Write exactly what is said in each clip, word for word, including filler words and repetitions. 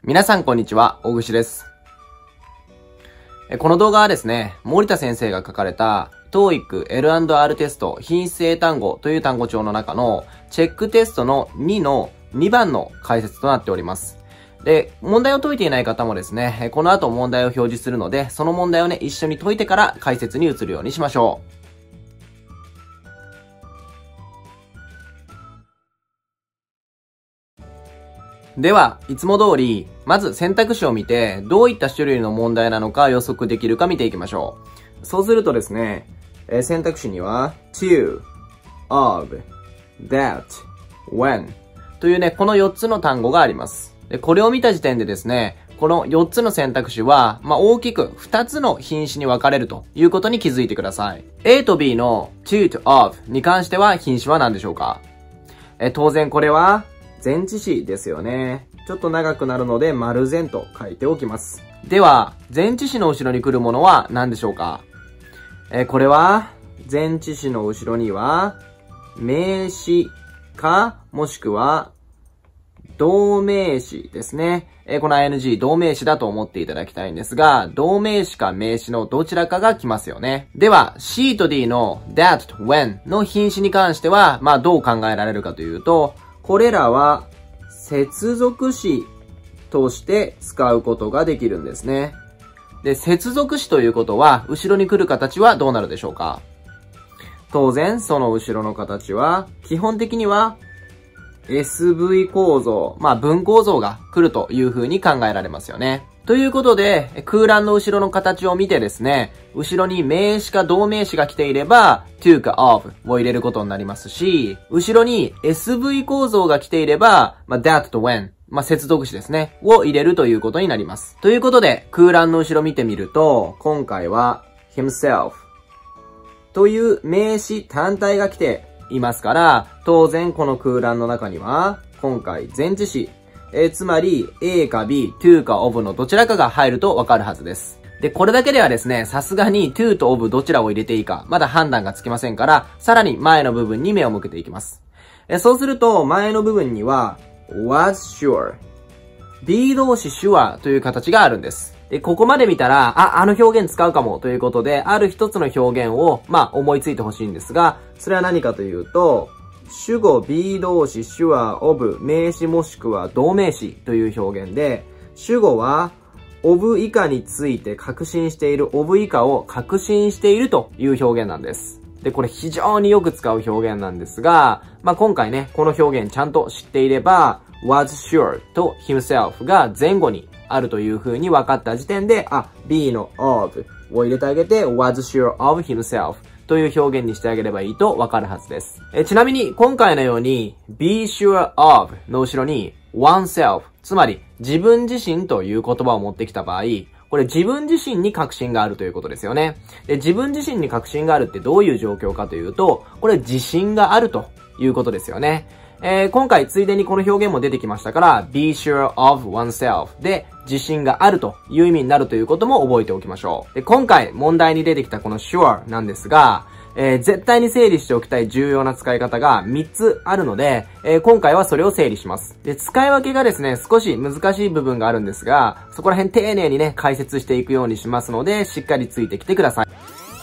皆さんこんにちは、大串です。この動画はですね、森田先生が書かれた トーイック エルアンドアール テスト品質英単語という単語帳の中のチェックテストのにのにばんの解説となっております。で、問題を解いていない方もですね、この後問題を表示するので、その問題をね、一緒に解いてから解説に移るようにしましょう。では、いつも通り、まず選択肢を見て、どういった種類の問題なのか予測できるか見ていきましょう。そうするとですね、えー、選択肢には、to, of, that, when というね、このよっつの単語があります。で、これを見た時点でですね、このよっつの選択肢は、まあ、大きくふたつの品詞に分かれるということに気づいてください。A と B の to と of に関しては品詞は何でしょうか？えー、当然これは、前置詞ですよね。ちょっと長くなるので、丸前と書いておきます。では、前置詞の後ろに来るものは何でしょうか？えー、これは、前置詞の後ろには、名詞か、もしくは、動名詞ですね。えー、この アイエヌジー 動名詞だと思っていただきたいんですが、動名詞か名詞のどちらかが来ますよね。では、C と D の that と when の品詞に関しては、まあどう考えられるかというと、これらは接続詞として使うことができるんですね。で、接続詞ということは、後ろに来る形はどうなるでしょうか？当然、その後ろの形は、基本的には エスブイ 構造、まあ文構造が来るという風に考えられますよね。ということで、空欄の後ろの形を見てですね、後ろに名詞か動名詞が来ていれば、to か of を入れることになりますし、後ろに エスブイ 構造が来ていれば、まあ、that と when、まあ、接続詞ですね、を入れるということになります。ということで、空欄の後ろ見てみると、今回は himself という名詞単体が来ていますから、当然この空欄の中には、今回前置詞、えー、つまり A か B、to か of のどちらかが入るとわかるはずです。で、これだけではですね、さすがに to と of どちらを入れていいか、まだ判断がつきませんから、さらに前の部分に目を向けていきます。えそうすると、前の部分には was sure、B 動詞 sure という形があるんです。で、ここまで見たら、あ、あの表現使うかもということで、ある一つの表現を、まあ、思いついてほしいんですが、それは何かというと、主語 B 動詞 sure of 名詞もしくは動名詞という表現で、主語は of 以下について確信している of 以下を確信しているという表現なんです。で、これ非常によく使う表現なんですが、まあ、今回ね、この表現ちゃんと知っていれば、was sure と himself が前後にあるという風に分かった時点で、あ、B の of を入れてあげて、was sure of himselfという表現にしてあげればいいとわかるはずです。えちなみに、今回のように、be sure of の後ろに oneself、つまり自分自身という言葉を持ってきた場合、これ自分自身に確信があるということですよね。で、自分自身に確信があるってどういう状況かというと、これ自信があるということですよね。えー、今回ついでにこの表現も出てきましたから、be sure of oneself で自信があるという意味になるということも覚えておきましょう。で、今回問題に出てきたこの sure なんですが、えー、絶対に整理しておきたい重要な使い方がみっつあるので、えー、今回はそれを整理します。で、使い分けがですね、少し難しい部分があるんですが、そこら辺丁寧にね、解説していくようにしますので、しっかりついてきてください。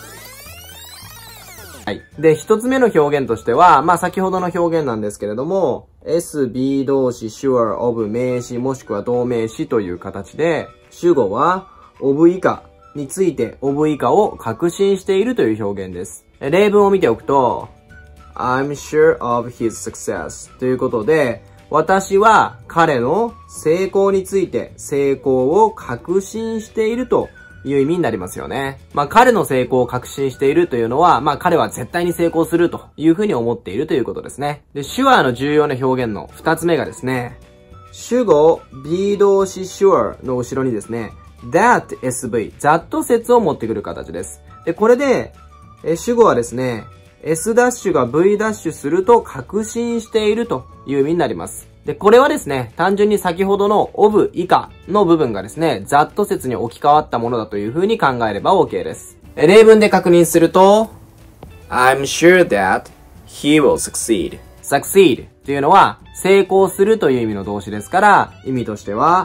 はい。で、一つ目の表現としては、まあ先ほどの表現なんですけれども、S、B 動詞、sure, of 名詞もしくは動名詞という形で、主語は of 以下について of 以下を確信しているという表現です。例文を見ておくと、I'm sure of his success ということで、私は彼の成功について成功を確信しているという意味になりますよね。まあ彼の成功を確信しているというのは、まあ彼は絶対に成功するというふうに思っているということですね。で、sureの重要な表現の二つ目がですね、主語 B 動詞 sure の後ろにですね、that エスブイ、that 説を持ってくる形です。で、これで、え主語はですね、S ダッシュが V ダッシュすると確信しているという意味になります。で、これはですね、単純に先ほどの of 以下の部分がですね、that 説に置き換わったものだという風に考えれば OK です。例文で確認すると、I'm sure that he will succeed. succeed というのは成功するという意味の動詞ですから、意味としては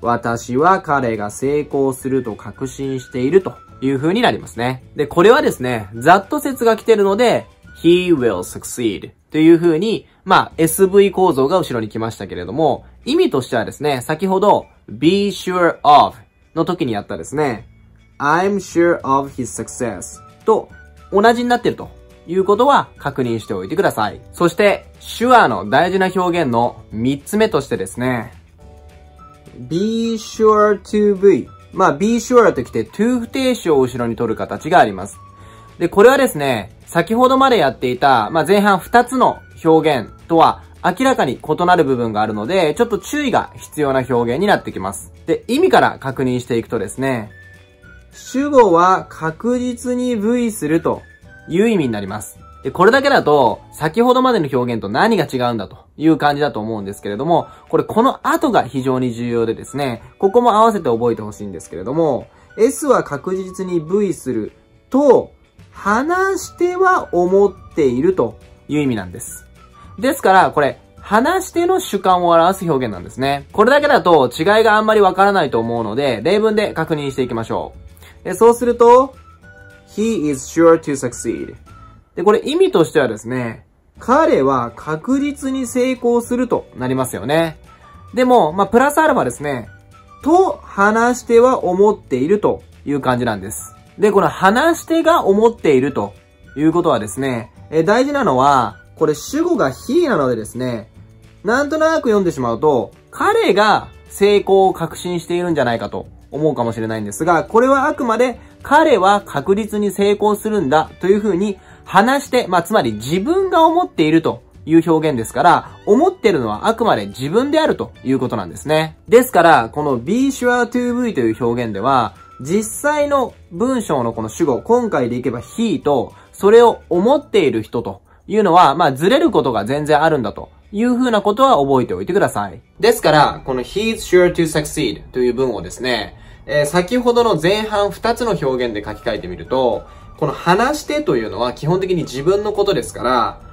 私は彼が成功すると確信しているという風になりますね。で、これはですね、ざっと説が来てるので、he will succeed という風に、まあ、エスブイ 構造が後ろに来ましたけれども、意味としてはですね、先ほど be sure of の時にやったですね、I'm sure of his success と同じになっているということは確認しておいてください。そして、sure の大事な表現のみっつめとしてですね、be sure to be。まあ、be sure ときて to 不定詞を後ろに取る形があります。で、これはですね、先ほどまでやっていた、まあ、前半ふたつの表現とは明らかに異なる部分があるので、ちょっと注意が必要な表現になってきます。で、意味から確認していくとですね、主語は確実に V するという意味になります。で、これだけだと、先ほどまでの表現と何が違うんだという感じだと思うんですけれども、これこの後が非常に重要でですね、ここも合わせて覚えてほしいんですけれども、S は確実に V すると、話しては思っているという意味なんです。ですから、これ、話しての主観を表す表現なんですね。これだけだと違いがあんまりわからないと思うので、例文で確認していきましょう。で、そうすると、he is sure to succeed。で、これ意味としてはですね、彼は確実に成功するとなりますよね。でも、まあ、プラスアルファですね、と話しては思っているという感じなんです。で、この話し手が思っているということはですね、え大事なのは、これ主語が he なのでですね、なんとなく読んでしまうと、彼が成功を確信しているんじゃないかと思うかもしれないんですが、これはあくまで彼は確実に成功するんだというふうに話して、まあ、つまり自分が思っているという表現ですから、思っているのはあくまで自分であるということなんですね。ですから、この be sure to be という表現では、実際の文章のこの主語、今回でいけば he と、それを思っている人というのは、まあ、ずれることが全然あるんだというふうなことは覚えておいてください。ですから、この he's sure to succeed という文をですね、えー、先ほどの前半ふたつの表現で書き換えてみると、この話してというのは基本的に自分のことですから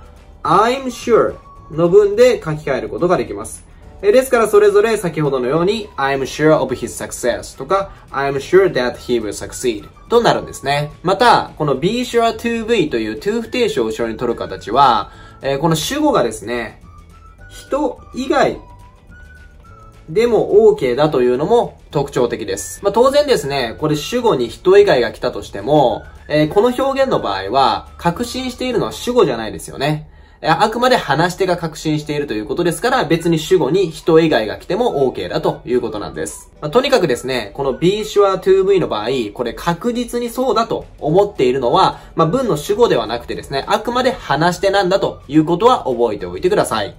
、I'm sure の文で書き換えることができます。ですからそれぞれ先ほどのように I'm sure of his success とか I'm sure that he will succeed となるんですね。また、この be sure to be という to 不定詞を後ろに取る形は、えー、この主語がですね、人以外でも OK だというのも特徴的です。まあ、当然ですね、これ主語に人以外が来たとしても、えー、この表現の場合は確信しているのは主語じゃないですよね。あくまで話し手が確信しているということですから、別に主語に人以外が来ても OK だということなんです。まあ、とにかくですね、この be sure to be の場合、これ確実にそうだと思っているのは、まあ、文の主語ではなくてですね、あくまで話し手なんだということは覚えておいてください。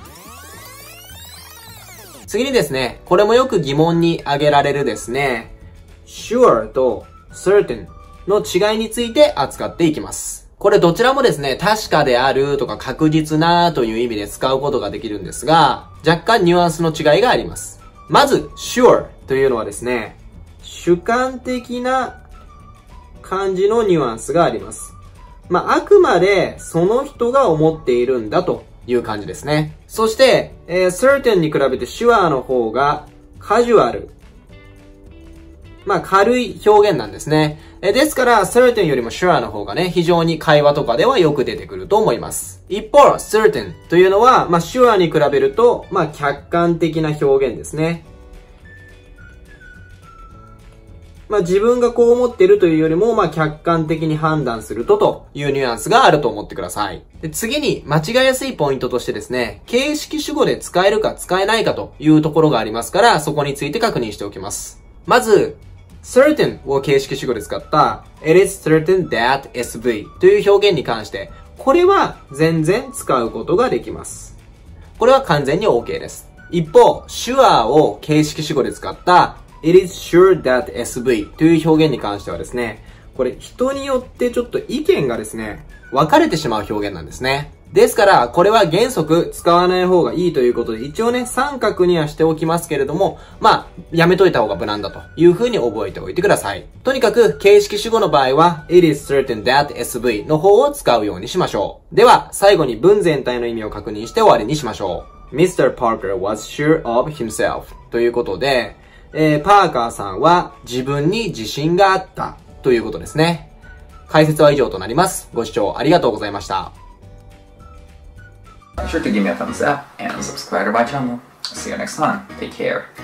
次にですね、これもよく疑問に挙げられるですね、sure と certain の違いについて扱っていきます。これどちらもですね、確かであるとか確実なという意味で使うことができるんですが、若干ニュアンスの違いがあります。まず、sure というのはですね、主観的な感じのニュアンスがあります。まあ、あくまでその人が思っているんだという感じですね。そして、えー、certain に比べて sure の方がカジュアル。まあ、軽い表現なんですね。えですから、certain よりも sure の方がね、非常に会話とかではよく出てくると思います。一方、certain というのは、まあ、sure に比べると、まあ、客観的な表現ですね。まあ、自分がこう思っているというよりも、まあ、客観的に判断するとというニュアンスがあると思ってください。で、次に、間違いやすいポイントとしてですね、形式主語で使えるか使えないかというところがありますから、そこについて確認しておきます。まず、certain を形式主語で使った It is certain that エスブイ という表現に関して、これは全然使うことができます。これは完全に OK です。一方、sure を形式主語で使った It is sure that エスブイ という表現に関してはですね、これ人によってちょっと意見がですね、分かれてしまう表現なんですね。ですから、これは原則使わない方がいいということで、一応ね、三角にはしておきますけれども、まあ、やめといた方が無難だという風に覚えておいてください。とにかく、形式主語の場合は、It is certain that エスブイ の方を使うようにしましょう。では、最後に文全体の意味を確認して終わりにしましょう。ミスター Parker was sure of himself ということで、 えー、パーカーさんは自分に自信があったということですね。解説は以上となります。ご視聴ありがとうございました。 Be sure to give me a thumbs up and subscribe to my channel. See you next time. Take care.